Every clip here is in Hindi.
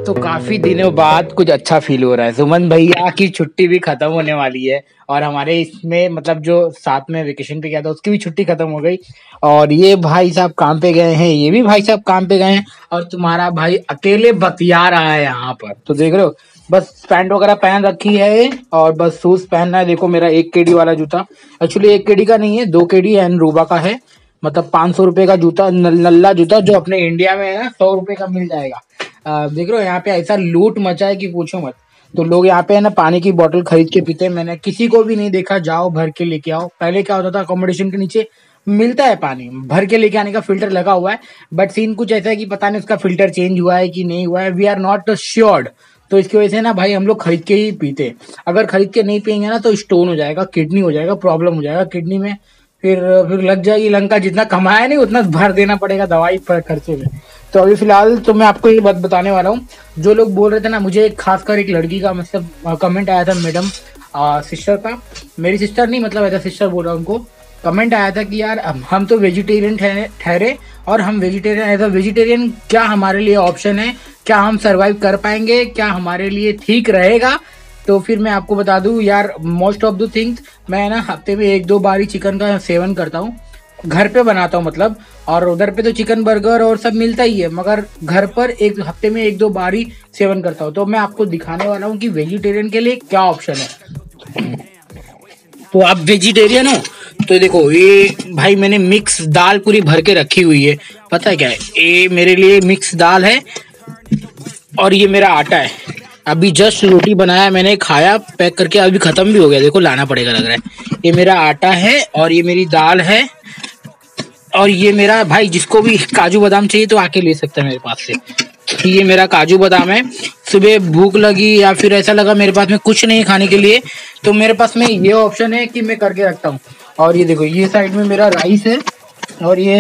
तो काफी दिनों बाद कुछ अच्छा फील हो रहा है। सुमन भैया की छुट्टी भी खत्म होने वाली है और हमारे इसमें मतलब जो साथ में वेकेशन पे गया था उसकी भी छुट्टी खत्म हो गई और ये भाई साहब काम पे गए हैं, ये भी भाई साहब काम पे गए हैं और तुम्हारा भाई अकेले बतिया रहा है यहाँ पर। तो देख रहे हो, बस पैंट वगैरह पहन रखी है और बस शूज पहनना है। देखो मेरा 1 KD वाला जूता, एक्चुअली 1 KD का नहीं है, 2 KD एंड रूबा का है। मतलब 500 रुपए का जूता, नल्ला जूता जो अपने इंडिया में है ना 100 रुपए का मिल जाएगा। देख रहे हो यहाँ पे ऐसा लूट मचा है कि पूछो मत। तो लोग यहाँ पे है ना पानी की बोतल खरीद के पीते हैं। मैंने किसी को भी नहीं देखा जाओ भर के लेके आओ। पहले क्या होता था, अकोमोडेशन के नीचे मिलता है पानी, भर के लेके आने का फिल्टर लगा हुआ है, बट सीन कुछ ऐसा है कि पता नहीं उसका फिल्टर चेंज हुआ है कि नहीं हुआ है, वी आर नॉट श्योर्ड। तो इसकी वजह से ना भाई हम लोग खरीद के ही पीते हैं। अगर खरीद के नहीं पियेंगे ना तो स्टोन हो जाएगा, किडनी हो जाएगा, प्रॉब्लम हो जाएगा किडनी में, फिर लग जाएगी लंका। जितना कमाया नहीं उतना भर देना पड़ेगा दवाई पर खर्चे में। तो अभी फिलहाल तो मैं आपको ये बात बताने वाला हूँ। जो लोग बोल रहे थे ना, मुझे खासकर एक लड़की का मतलब कमेंट आया था, मैडम सिस्टर का, मेरी सिस्टर नहीं मतलब ऐसा सिस्टर बोल रहा हूँ उनको, कमेंट आया था कि यार हम तो वेजिटेरियन ठहरे और हम वेजिटेरियन एज अ वेजिटेरियन क्या हमारे लिए ऑप्शन है, क्या हम सरवाइव कर पाएंगे, क्या हमारे लिए ठीक रहेगा। तो फिर मैं आपको बता दूं यार, मोस्ट ऑफ द थिंग्स मैं ना हफ्ते में 1-2 बार ही चिकन का सेवन करता हूँ, घर पे बनाता हूँ मतलब। और उधर पे तो चिकन बर्गर और सब मिलता ही है, मगर घर पर एक हफ्ते में 1-2 बार ही सेवन करता हूँ। तो मैं आपको दिखाने वाला हूँ कि वेजिटेरियन के लिए क्या ऑप्शन है। तो आप वेजिटेरियन हो तो देखो, ये भाई मैंने मिक्स दाल पूरी भर के रखी हुई है। पता है क्या है, ये मेरे लिए मिक्स दाल है और ये मेरा आटा है। अभी जस्ट रोटी बनाया मैंने, खाया पैक करके, अभी खत्म भी हो गया, देखो लाना पड़ेगा लग रहा है। ये मेरा आटा है और ये मेरी दाल है और ये मेरा भाई, जिसको भी काजू बादाम चाहिए तो आके ले सकता है मेरे पास से। ये मेरा काजू बादाम है। सुबह भूख लगी या फिर ऐसा लगा मेरे पास में कुछ नहीं खाने के लिए, तो मेरे पास में ये ऑप्शन है कि मैं करके रखता हूँ। और ये देखो, ये साइड में मेरा राइस है और ये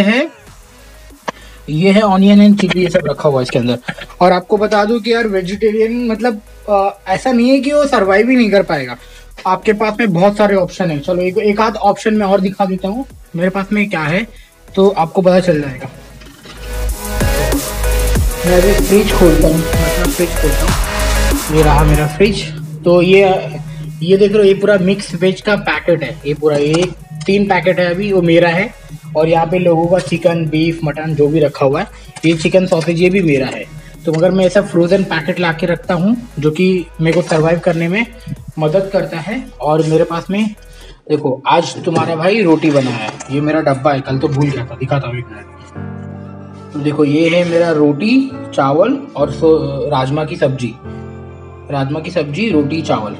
है ऑनियन एंड चिली, ये सब रखा हुआ है इसके अंदर। और आपको बता दूं कि यार वेजिटेरियन मतलब ऐसा नहीं है कि वो सरवाइव ही नहीं कर पाएगा, आपके पास में बहुत सारे ऑप्शन है। चलो एक आध ऑप्शन में और दिखा देता हूँ मेरे पास में क्या है, तो आपको पता चल जाएगा। मैं अभी फ्रिज खोलता हूँ, ये रहा मेरा फ्रिज। तो ये देख रहे हो, ये पूरा मिक्स वेज का पैकेट है, ये पूरा 3 पैकेट है अभी, वो मेरा है। और यहाँ पे लोगों का चिकन, बीफ, मटन जो भी रखा हुआ है, ये चिकन सॉसेज ये भी मेरा है। तो मगर मैं ऐसा फ्रोजन पैकेट ला के रखता हूँ जो कि मेरे को सर्वाइव करने में मदद करता है। और मेरे पास में देखो, आज तुम्हारा भाई रोटी बनाया है, ये मेरा डब्बा है, कल तो भूल गया था, दिखाता हूँ एक मिनट। तो देखो, ये है मेरा रोटी, चावल और राजमा की सब्जी, रोटी, चावल।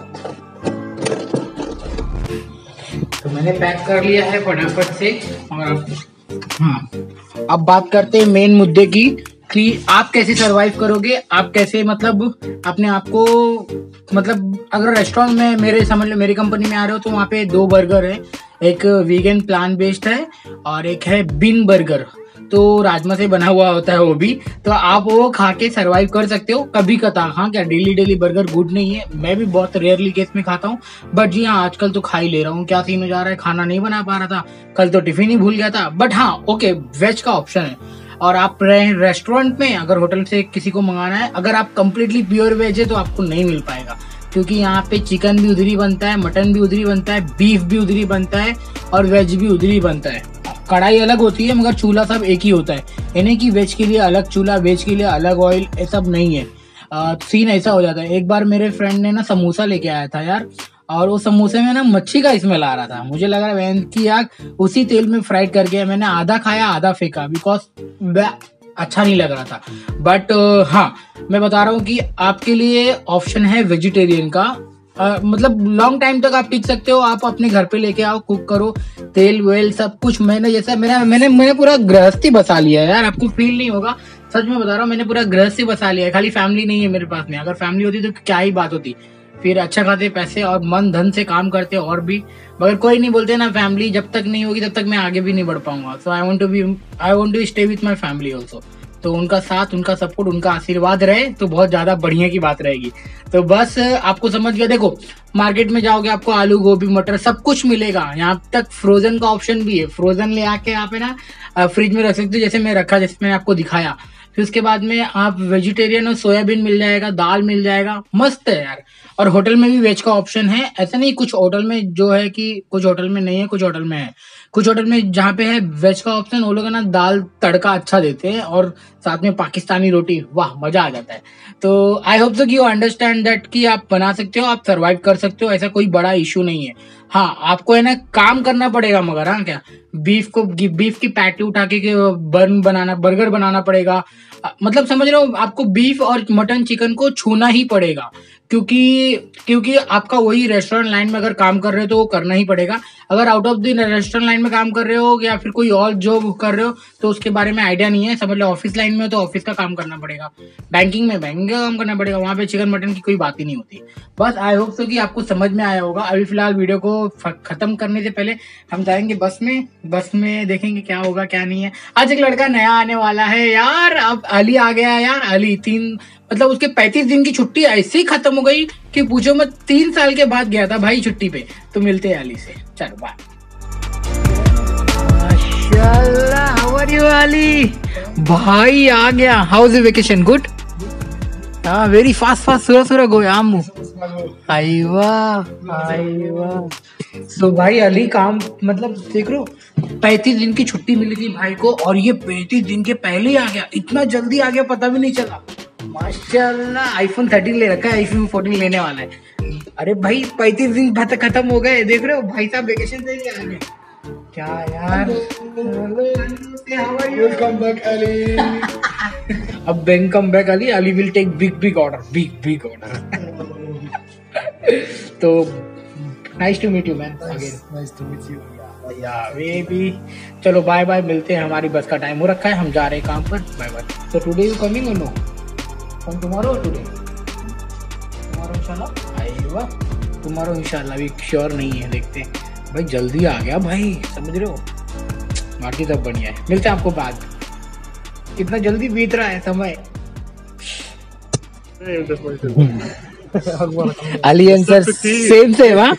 तो मैंने पैक कर लिया है फटाफट से। और हाँ, अब बात करते हैं मेन मुद्दे की कि आप कैसे सरवाइव करोगे, आप कैसे मतलब अपने आप को, मतलब अगर रेस्टोरेंट में मेरे समझ लो मेरी कंपनी में आ रहे हो तो वहाँ पे 2 बर्गर है, एक वीगन प्लांट बेस्ड है और एक है बीन बर्गर, तो राजमा से बना हुआ होता है वो भी। तो आप वो खा के सरवाइव कर सकते हो कभी कभार। हाँ, क्या डेली बर्गर गुड नहीं है, मैं भी बहुत रेयरली केस में खाता हूँ, बट जी हाँ आजकल तो खा ही ले रहा हूँ। क्या सीन हो जा रहा है, खाना नहीं बना पा रहा था, कल तो टिफिन ही भूल गया था। बट हाँ ओके, वेज का ऑप्शन है। और आप रेस्टोरेंट में अगर होटल से किसी को मंगाना है, अगर आप कंप्लीटली प्योर वेज है तो आपको नहीं मिल पाएगा, क्योंकि यहाँ पे चिकन भी उधर ही बनता है, मटन भी उधर ही बनता है, बीफ भी उधर ही बनता है और वेज भी उधर ही बनता है। कढ़ाई अलग होती है मगर चूल्हा सब एक ही होता है, यानी कि वेज के लिए अलग चूल्हा, वेज के लिए अलग ऑयल, ये सब नहीं है। सीन ऐसा हो जाता है। एक बार मेरे फ्रेंड ने ना समोसा लेके आया था यार, और वो समोसे में ना मच्छी का स्मेल आ रहा था। मुझे लग रहा है कि यार उसी तेल में फ्राइड करके मैंने आधा खाया आधा फेंका, बिकॉज अच्छा नहीं लग रहा था। बट हाँ, मैं बता रहा हूँ कि आपके लिए ऑप्शन है वेजिटेरियन का। मतलब लॉन्ग टाइम तक आप टिक सकते हो, आप अपने घर पे लेके आओ, कुक करो, तेल वेल सब कुछ। मैंने पूरा गृहस्थी बसा लिया है यार, आपको फील नहीं होगा, सच में बता रहा हूँ, मैंने पूरा गृहस्थी बसा लिया है। खाली फैमिली नहीं है मेरे पास में, अगर फैमिली होती तो क्या ही बात होती, फिर अच्छा खाते पैसे और मन धन से काम करते और भी। मगर कोई नहीं, बोलते ना फैमिली जब तक नहीं होगी तब तक मैं आगे भी नहीं बढ़ पाऊंगा। So I want to stay with my family also. तो उनका साथ, उनका सपोर्ट, उनका आशीर्वाद रहे तो बहुत ज्यादा बढ़िया की बात रहेगी। तो बस आपको समझ गया। देखो, मार्केट में जाओगे आपको आलू, गोभी, मटर सब कुछ मिलेगा, यहाँ तक फ्रोजन का ऑप्शन भी है। फ्रोजन ले आके आप है ना फ्रिज में रख सकते हो, जैसे मैं रखा, जैसे मैंने आपको दिखाया। फिर उसके बाद में आप वेजिटेरियन और सोयाबीन मिल जाएगा, दाल मिल जाएगा, मस्त है यार। और होटल में भी वेज का ऑप्शन है, ऐसा नहीं कुछ होटल में जो है कि कुछ होटल में नहीं है, कुछ होटल में है। कुछ होटल में जहाँ पे है वेज का ऑप्शन, वो लोग ना दाल तड़का अच्छा देते हैं और साथ में पाकिस्तानी रोटी, वाह मजा आ जाता है। तो आई होप सो कि यू अंडरस्टैंड दैट कि आप बना सकते हो, आप सर्वाइव कर सकते हो, ऐसा कोई बड़ा इशू नहीं है। हाँ आपको है ना काम करना पड़ेगा मगर, हाँ क्या, बीफ की पैटी उठा के बर्गर बनाना पड़ेगा। मतलब समझ रहे हो, आपको बीफ और मटन चिकन को छूना ही पड़ेगा, क्योंकि आपका वही रेस्टोरेंट लाइन में अगर काम कर रहे हो तो वो करना ही पड़ेगा। अगर out of the restaurant line में काम कर रहे हो या फिर कोई और जॉब कर रहे हो तो उसके बारे में आइडिया नहीं है, समझ लो ऑफिस लाइन में हो तो ऑफिस का काम करना पड़ेगा, बैंकिंग में बैंकिंग का काम करना पड़ेगा, वहां पे चिकन मटन की कोई बात ही नहीं होती। बस आई होप सो कि आपको समझ में आया होगा। अभी फिलहाल वीडियो को खत्म करने से पहले हम जाएंगे बस में देखेंगे क्या होगा क्या नहीं है। आज एक लड़का नया आने वाला है यार, अब अली आ गया यार। अली मतलब उसके 35 दिन की छुट्टी ऐसे ही खत्म हो गई कि पूछो मत, 3 साल के बाद गया था भाई छुट्टी पे। तो मिलते हैं अली से, चलो बाय। माशाल्लाह, हाउ आर यू अली? भाई आ गया। How is the vacation? Good. हाँ वेरी फास्ट सुरा गो आमू। आईवा तो भाई अली काम मतलब देख लो, 35 दिन की छुट्टी मिली थी भाई को और ये 35 दिन के पहले ही आ गया, इतना जल्दी आ गया पता भी नहीं चला। माशाल्लाह, आईफोन 13 ले रखा है, आईफोन 14 लेने वाला है। अरे भाई 35 दिन खत्म हो गए, देख रहे हो भाई साहब वेकेशन से ही आ गए। क्या यार, वेलकम बैक अली। अब welcome back Ali, Ali will take big order, big order. तो nice to meet you man, nice to meet you ya baby. चलो बाय बाय, मिलते हैं, हमारी बस का टाइम हो रखा है, हम जा रहे हैं काम पर। Bye bye. तो today you coming or no? From tomorrow or today? Tomorrow इंशाल्लाह आएगा। Tomorrow इंशाल्लाह भी श्योर नहीं है, देखते हैं। भाई जल्दी आ गया भाई, समझ रहे हो, बाकी सब बढ़िया है। मिलते हैं आपको बाद। कितना जल्दी बीत रहा है समय। अली आंसर सेम हाँ?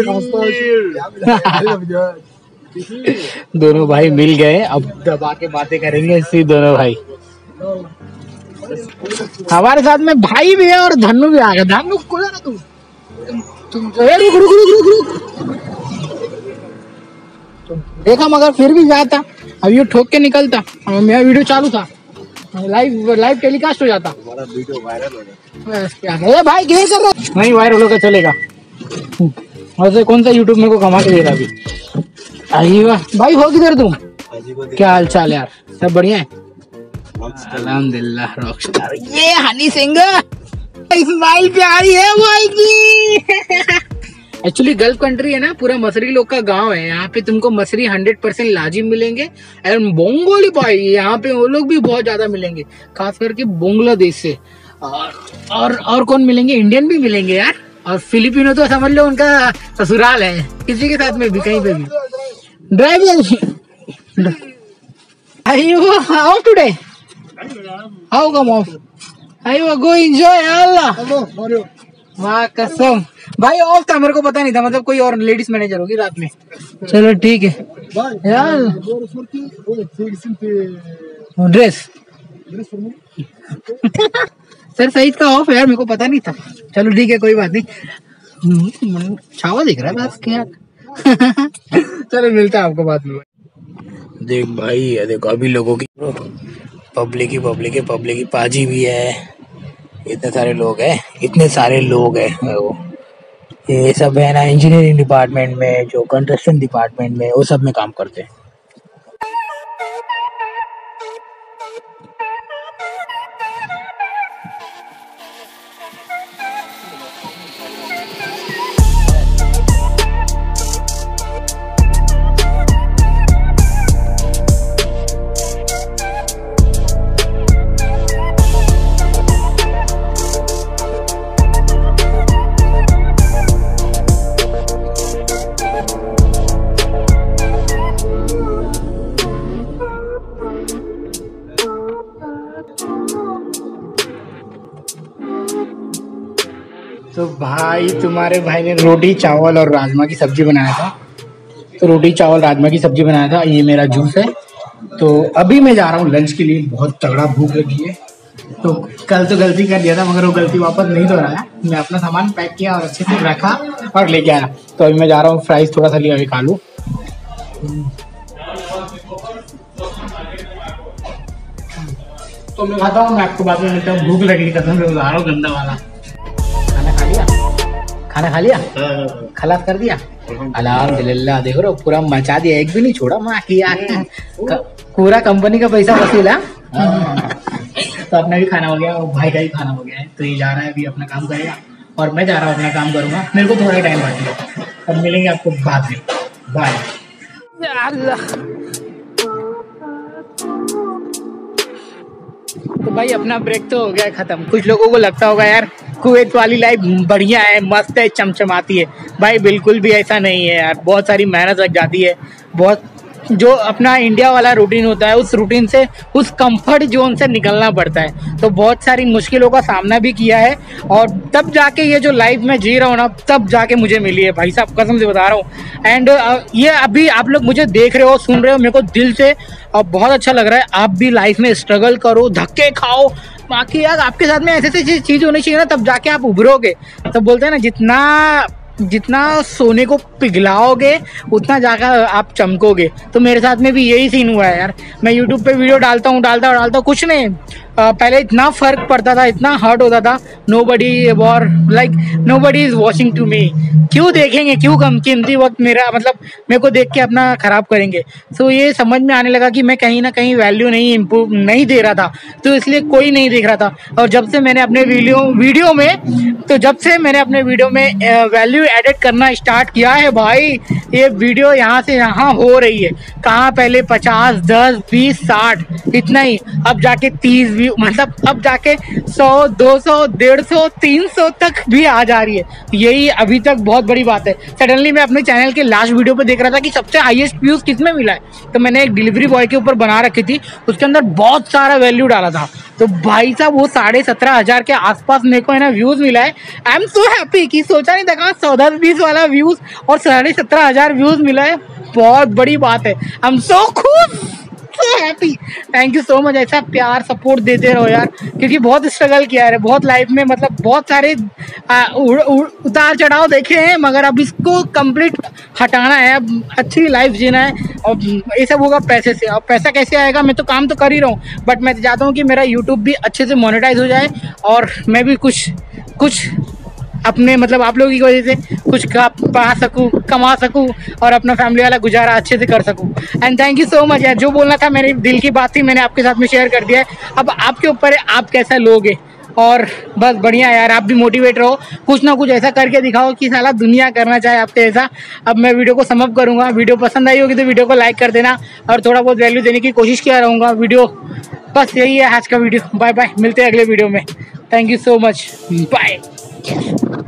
दोनों भाई मिल गए, अब दबा के बातें करेंगे इसी दोनों भाई। हमारे साथ में भाई भी है और धन्नू भी आ गया। धन्नू को ना तुम रुक। देखा मगर फिर भी जाता, अब ये ठोक के निकलता, मेरा वीडियो चालू था, लाइव टेलीकास्ट हो जाता। हमारा वीडियो वायरल हो गया भाई, क्या कर रहा है? नहीं वायरल होगा चलेगा, वैसे कौन सा यूट्यूब मेरे को कमा के दे रहा अभी। आई वाह भाई, हो किधर तुम? क्या हाल चाल यार, सब बढ़िया है? अल्हम्दुलिल्लाह रॉकस्टार। ये हनी सिंह इस्माइल प्यारी है भाई की। एक्चुअली गल्फ कंट्री है ना, पूरा मसरी लोग का गांव है, यहाँ पे तुमको मसरी 100% लाजिम मिलेंगे। एंड बोंगोली भाई, यहाँ पे वो लोग भी बहुत ज्यादा मिलेंगे, खास करके बांग्लादेश से। और कौन मिलेंगे? इंडियन भी मिलेंगे यार, और फिलिपिनो तो समझ लो उनका ससुराल है, किसी के साथ में भी कहीं पे भी। Driver how today? How come off? Ayo go enjoy Allah. वाह कसम भाई, ऑफ था, मेरे को पता नहीं था, मतलब कोई और लेडीज मैनेजर होगी रात में। चलो ठीक है यार। ड्रेस सर सईद का ऑफ है यार, मेरे को पता नहीं था। चलो ठीक है, कोई बात नहीं। छावा दिख रहा है बस क्या। चलो मिलता है आपको बाद में। देख भाई, देखो अभी लोगों की पब्लिक ही पाजी भी है, इतने सारे लोग हैं वो। ये सब है ना इंजीनियरिंग डिपार्टमेंट में, जो कंस्ट्रक्शन डिपार्टमेंट में, वो सब में काम करते हैं। तो भाई तुम्हारे भाई ने रोटी चावल और राजमा की सब्जी बनाया था, तो रोटी चावल राजमा की सब्जी बनाया था। ये मेरा जूस है, तो अभी मैं जा रहा हूँ लंच के लिए, बहुत तगड़ा भूख लगी है। तो कल तो गलती कर दिया था, मगर वो गलती वापस नहीं दोहराया। मैं अपना सामान पैक किया और अच्छे से रखा और लेके आया। तो अभी मैं जा रहा हूँ, फ्राइज थोड़ा सा लिया, अभी खा लूँ। तो मैं खाता हूँ, मैं आपको बाद में मिलता हूँ। भूख लगी कसम से बता रहा हूँ, गंदा वाला। खाना खा लिया? खाना खा लिया? खलास कर दिया? अल्हम्दुलिल्लाह। देखो रो, पूरा मचा दिया, एक भी नहीं छोड़ा। माँ की पूरा कंपनी का पैसा वसूला। तो अपना भी खाना हो गया और भाई का भी खाना हो गया है। तो ये जा रहा है अभी अपना काम करेगा और मैं जा रहा हूँ अपना काम करूँगा। मेरे को थोड़ा टाइम बाकी है। अब मिलेंगे आपको बाद में। बाय। तो भाई अपना ब्रेक तो हो गया खत्म। कुछ लोगों को लगता होगा यार कुवैत वाली लाइफ बढ़िया है, मस्त है, चमचमाती है। भाई बिल्कुल भी ऐसा नहीं है यार, बहुत सारी मेहनत लग जाती है। बहुत जो अपना इंडिया वाला रूटीन होता है, उस रूटीन से, उस कंफर्ट जोन से निकलना पड़ता है। तो बहुत सारी मुश्किलों का सामना भी किया है और तब जाके ये जो लाइफ में जी रहा हूँ ना, तब जाके मुझे मिली है भाई साहब, कसम से बता रहा हूँ। एंड ये अभी आप लोग मुझे देख रहे हो, सुन रहे हो, मेरे को दिल से और बहुत अच्छा लग रहा है। आप भी लाइफ में स्ट्रगल करो, धक्के खाओ, बाकी यार आपके साथ में ऐसे ऐसी चीज होनी चाहिए ना, तब जाके आप उभरोगे। तो बोलते हैं ना, जितना सोने को पिघलाओगे उतना जाकर आप चमकोगे। तो मेरे साथ में भी यही सीन हुआ है यार। मैं यूट्यूब पे वीडियो डालता हूँ, कुछ नहीं, पहले इतना फर्क पड़ता था, इतना हर्ट होता था। Nobody is watching to me. क्यों देखेंगे, क्यों कम कीमती वक्त मेरा, मतलब मेरे को देख के अपना खराब करेंगे। तो ये समझ में आने लगा कि मैं कहीं ना कहीं वैल्यू नहीं दे रहा था, तो इसलिए कोई नहीं देख रहा था। और जब से मैंने अपने वीडियो में वैल्यू एडिट करना स्टार्ट किया है भाई, ये वीडियो यहाँ से यहाँ हो रही है। कहाँ पहले 50, 10, 20, 60 इतना ही, अब जाके 30 व्यू, मतलब अब जाके 100, 200, 150, 300 तक भी आ जा रही है। यही अभी तक बहुत बड़ी बात है। सडनली मैं अपने चैनल के लास्ट वीडियो पे देख रहा था कि सबसे हाईएस्ट व्यूज किसमें मिला है, तो मैंने एक डिलीवरी बॉय के ऊपर बना रखी थी, उसके अंदर बहुत सारा वैल्यू डाला था। तो भाई साहब वो 17,500 के आसपास मेरे को है ना व्यूज मिला है। आई एम सो हैप्पी कि सोचा नहीं था कहाँ 14-20 वाला व्यूज और 17,500 व्यूज मिला है, बहुत बड़ी बात है। आई एम सो खुश, so happy. Thank you so much. ऐसा प्यार सपोर्ट देते रहो यार, क्योंकि बहुत स्ट्रगल किया है बहुत लाइफ में, मतलब बहुत सारे उतार चढ़ाव देखे हैं, मगर अब इसको कंप्लीट हटाना है, अब अच्छी लाइफ जीना है। और ये सब होगा पैसे से। अब पैसा कैसे आएगा, मैं तो काम तो कर ही रहा हूँ, बट मैं चाहता हूँ कि मेरा यूट्यूब भी अच्छे से मोनेटाइज हो जाए और मैं भी कुछ अपने, मतलब आप लोगों की वजह से कुछ कमा सकूं और अपना फैमिली वाला गुजारा अच्छे से कर सकूं। And thank you so much यार, जो बोलना था मेरे दिल की बात थी, मैंने आपके साथ में शेयर कर दिया है। अब आपके ऊपर है, आप कैसा लोगे। और बस बढ़िया यार, आप भी मोटिवेट रहो, कुछ ना कुछ ऐसा करके दिखाओ कि साला दुनिया करना चाहे आपके ऐसा। अब मैं वीडियो को समअप करूंगा। वीडियो पसंद आई होगी तो वीडियो को लाइक कर देना और थोड़ा बहुत वैल्यू देने की कोशिश किया रहूँगा। वीडियो बस यही है आज का वीडियो। बाय बाय, मिलते हैं अगले वीडियो में। Thank you so much, bye.